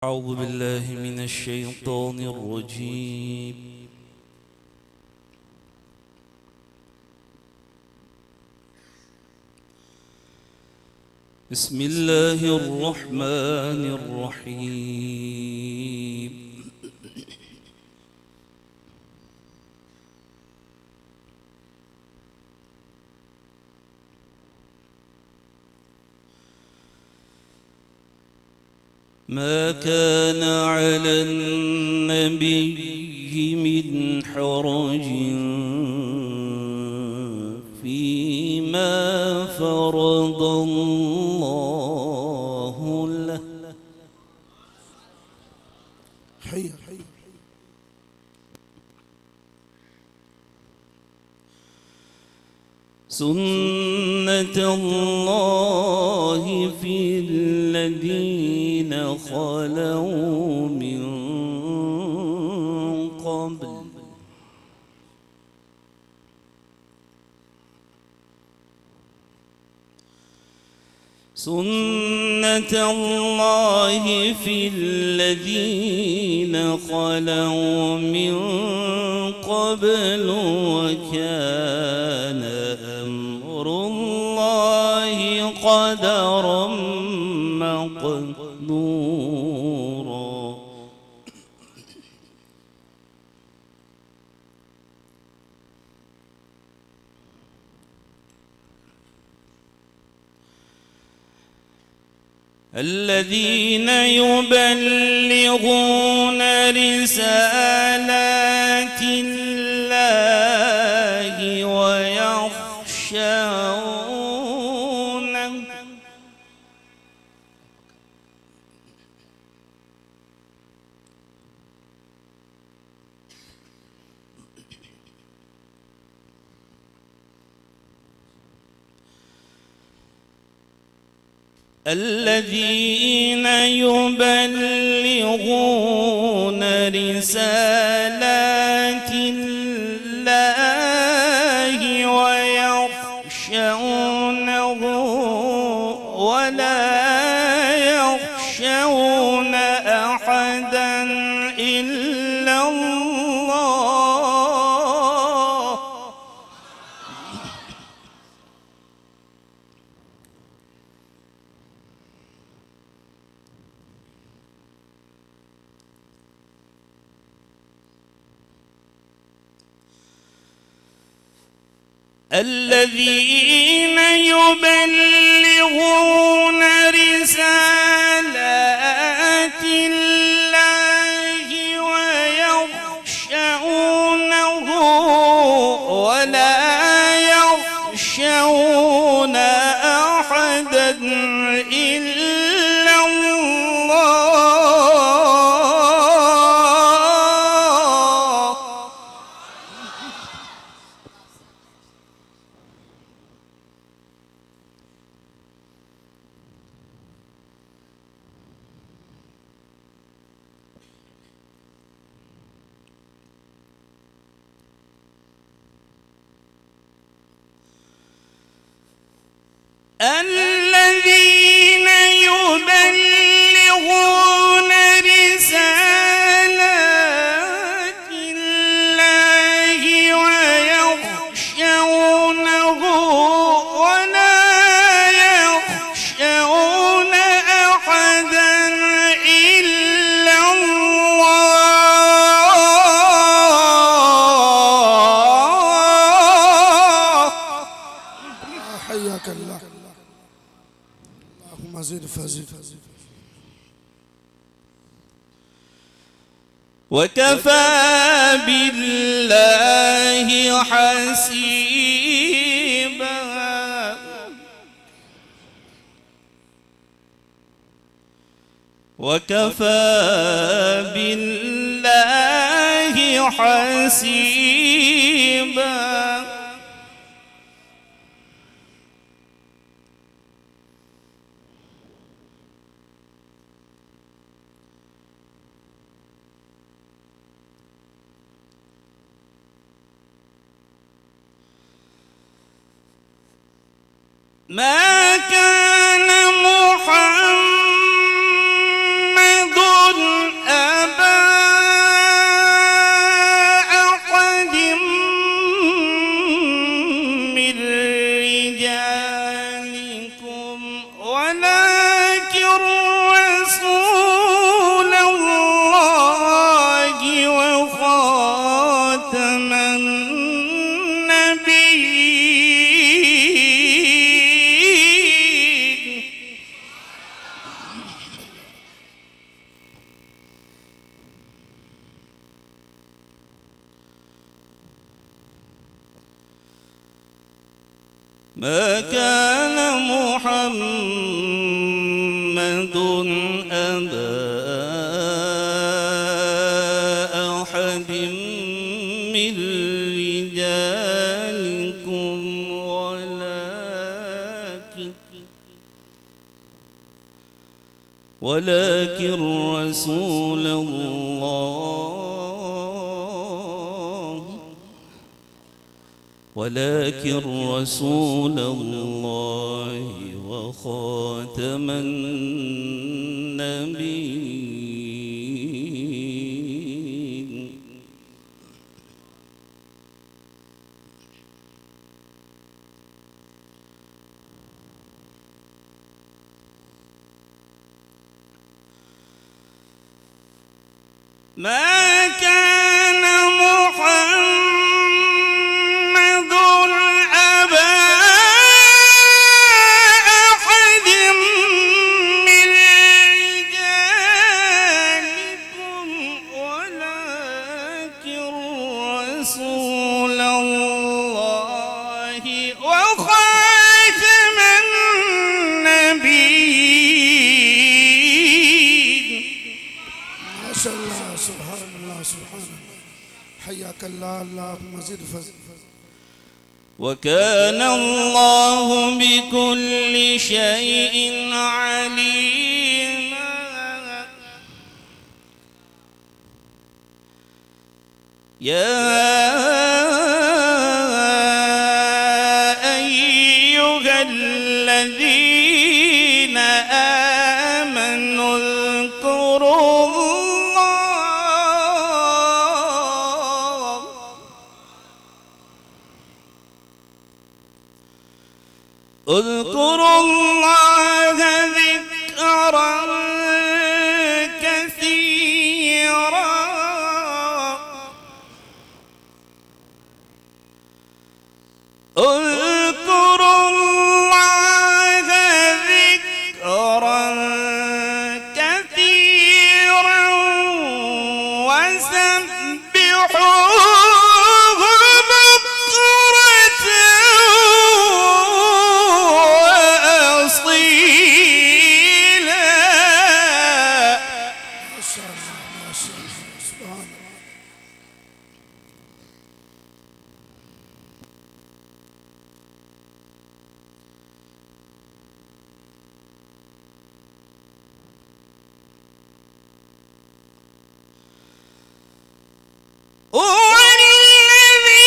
أعوذ بالله من الشيطان الرجيم. بسم الله الرحمن الرحيم. ما كان على النبي من حرج فيما فرض الله له. سنة الله في الذين خلوا من قبل سنة الله في الذين خلوا من قبل وكان أمر الله قدرا مقدورا. الذين يبلغون رسالات الله ويخشونه الذين يبلغون رسالات الله ويخشونه ولا يخشون أحدا إلا الله. الذين يبلغون رسالات الله ويخشونه ولا يخشون أحدا إلا الله. الذين يبلغون رسالات الله ويخشونه ولا يخشون أحدا إلا الله. حياك الله. اللهم زد فزد. وكفى بالله حسيبا. وكفى بالله حسيبا. ما كان محمد ما كان محمد أبا أحد من رجالكم ولكن رسول الله وخاتم النبيين. ما كان محمد أبا أحد من رجالكم ولكن رسول الله وخاتم النبيين. ما شاء الله، سبحان الله، سبحان الله. حياك الله، اللهم زد فزد. وكان الله بكل شيء عليما. يا أيها الذين آمنوا اذكروا الله ذكرا كثيرا. اذكروا الله ذكرا كثيرا وسبحوه بكرة وأصيلا. ما شاء الله، ما شاء الله، سبحان الله. هو الذي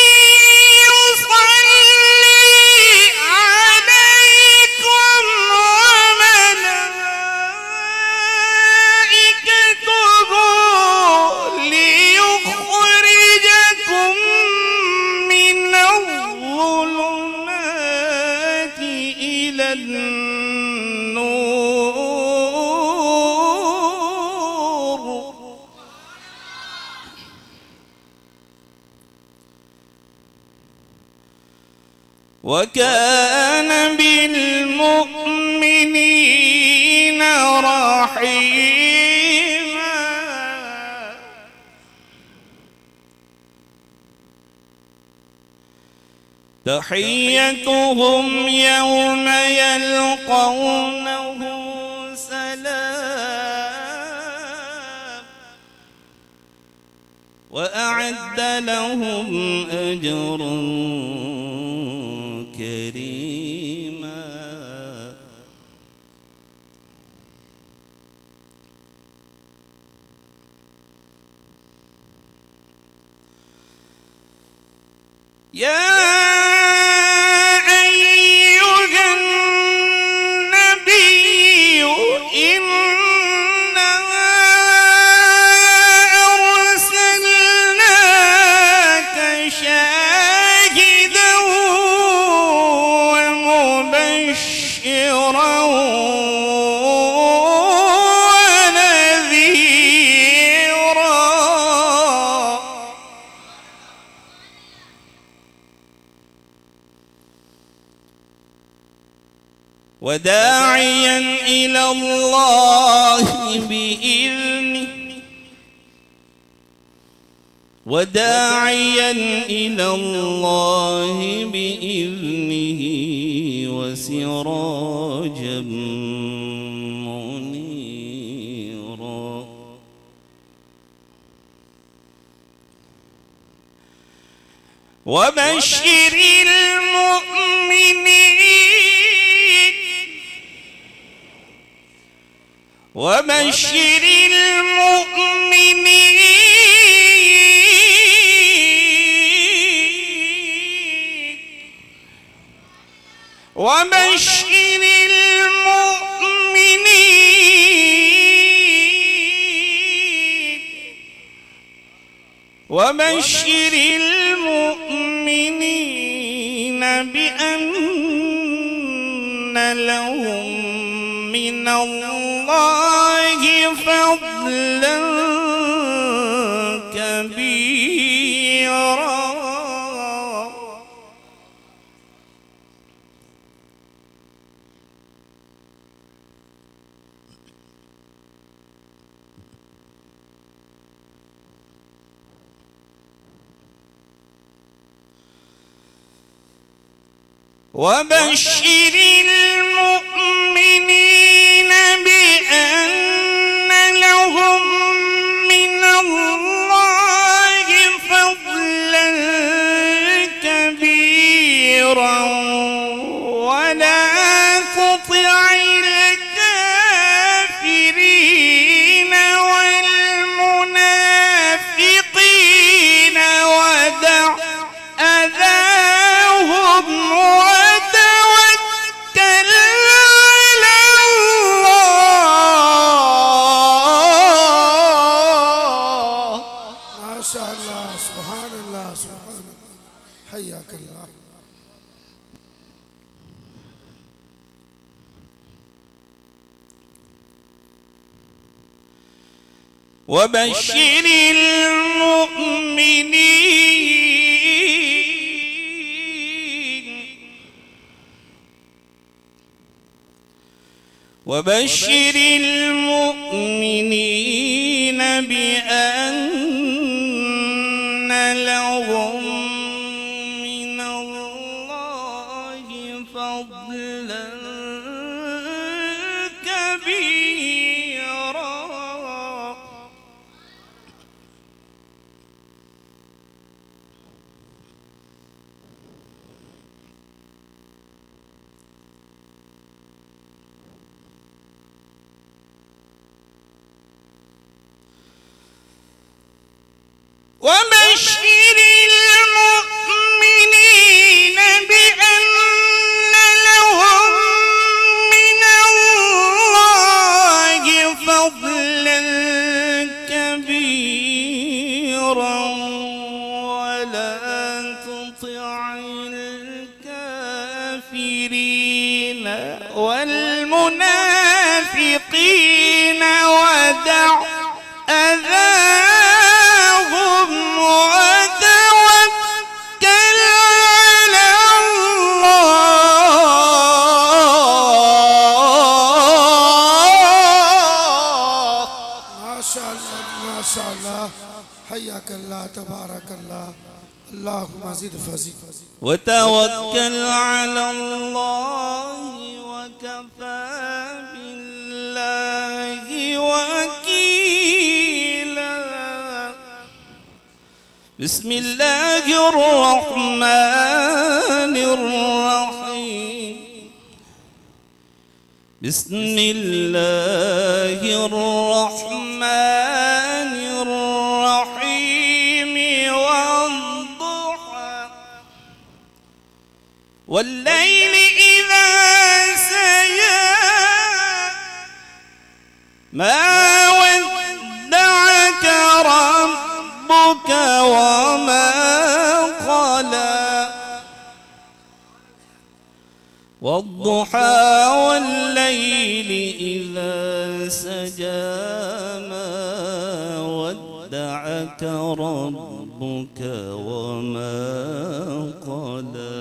يصلي عليكم وملائكته ليخرجكم من الظلمات إلى النور. وكان بالمؤمنين رحيما. تحيتهم يوم يلقونه سلام وأعد لهم أجرا كريما. يا أيها النبي إنا أرسلناك شاهدا ومبشرا ونذيرا وداعيا إلى الله بإذنه وداعيا إلى الله بإذنه وسراجا منيرا وبشر المؤمنين وبشر المؤمنين بأن لهم من الله فضلا كبيرا وبشر المؤمنين بأن لهم من الله فضلا كبيرا ولا تطع الكافرين والمنافقين ودع أذاهم وتوكل على الله. ما شاء الله سبحان الله سبحان الله حياك الله. وبشر المؤمنين بأن لهم من الله فضلا كبيرا وبشر المؤمنين بأن لهم من الله فضلا كبيرا ولا تطع الكافرين والمنافقين ودع أذاهم وتوكل على الله. ما شاء الله ما شاء الله حياك الله تبارك الله. اللهم زد فزد. وتوكل على الله وكفى بالله وكيلا. بسم الله الرحمن الرحيم. بسم الله الرحمن الرحيم. والضحى والليل إذا سجى ما ودعك ربك وما قلى. والضحى والليل إذا سجى ما ودعك ربك وما قلى.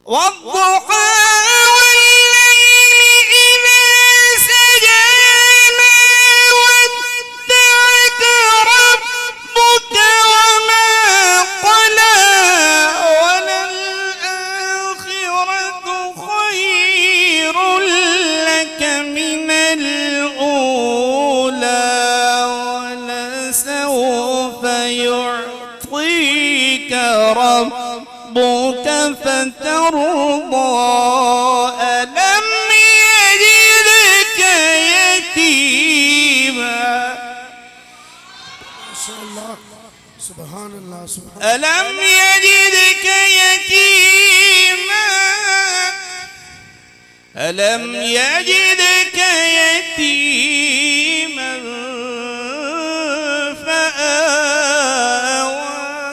والضحى والليل إذا سجى ما ودعك ربك وما قلى وللآخرة خير لك من الأولى ولسوف يعطيك ربك فترضى ألم يجدك يتيما ما شاء الله سبحان الله سبحان الله. ألم يجدك يتيما ألم يجدك يتيما فآوى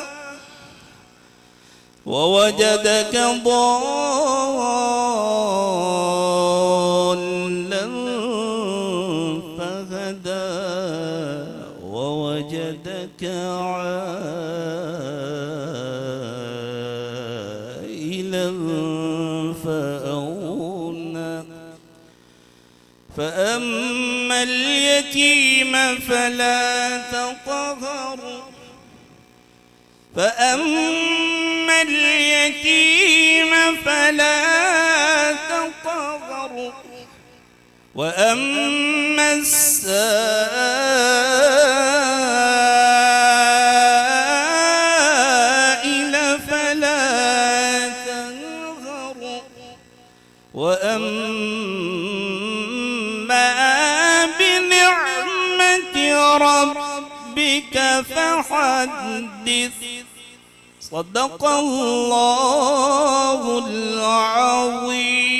ووجدك ضالا فهدى ووجدك عائلا فأغنى فأما اليتيم فلا تقهر فأما اليتيم فلا تقهر وأما السائل فلا تنهر وأما بنعمة ربك فحدث صدق الله العظيم.